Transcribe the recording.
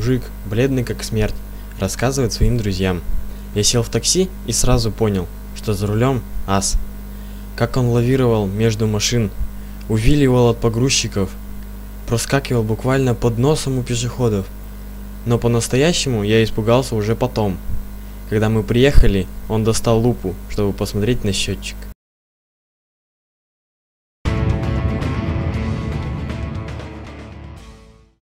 мужик, бледный как смерть, рассказывает своим друзьям. Я сел в такси и сразу понял, что за рулем ас. Как он лавировал между машин, увиливал от погрузчиков, проскакивал буквально под носом у пешеходов. Но по-настоящему я испугался уже потом. Когда мы приехали, он достал лупу, чтобы посмотреть на счетчик.